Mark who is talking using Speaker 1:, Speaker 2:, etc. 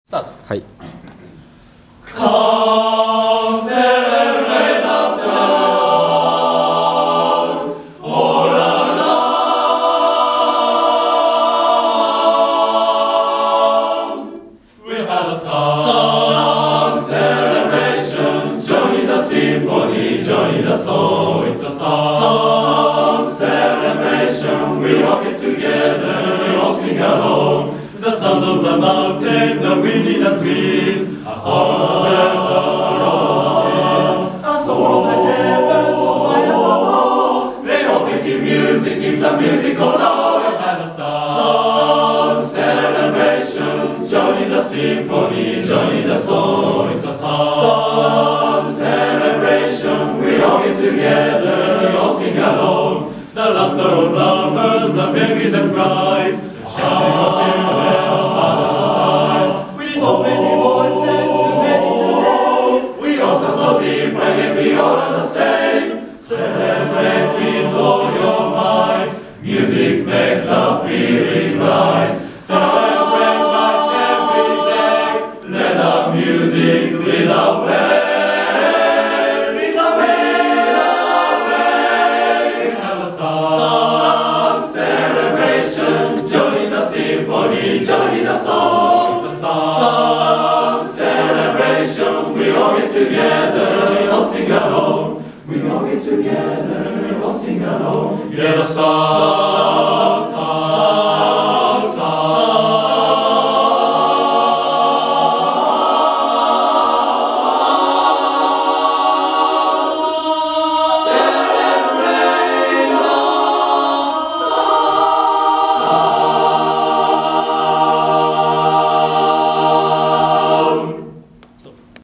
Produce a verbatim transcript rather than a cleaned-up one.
Speaker 1: スタート。
Speaker 2: はい。
Speaker 3: Come celebrate the song all around. We'll have a song, song celebration. Join the symphony, join the song. It's a song, song celebration. We all get together, we all sing along. The sound of the mountains, the wind in the trees, all the birds are all the seas. A song of the heavens will fly above. They all making music, it's a musical now. We have a song celebration. Join the symphony, join the song. It's a song celebration. We all get together, we all sing along. The laughter of lovers, the baby that cries, shouting of children on other sides. With so many voices, too many today. We all sound so different, yet we all are the same. Celebrate with all your might. Music makes the feeling right. Celebrate like every day. Let the music lead the way. Lead the way, lead the way. Have a song celebration. Join the symphony, join the song. It's a song celebration. We all get together, we all sing along. We all get together, we all sing along. Yeah, the song